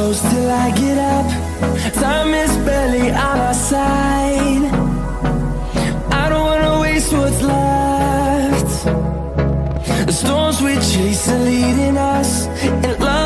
close till I get up. Time is barely on our side. I don't wanna waste what's left. The storms we chase are leading us, and love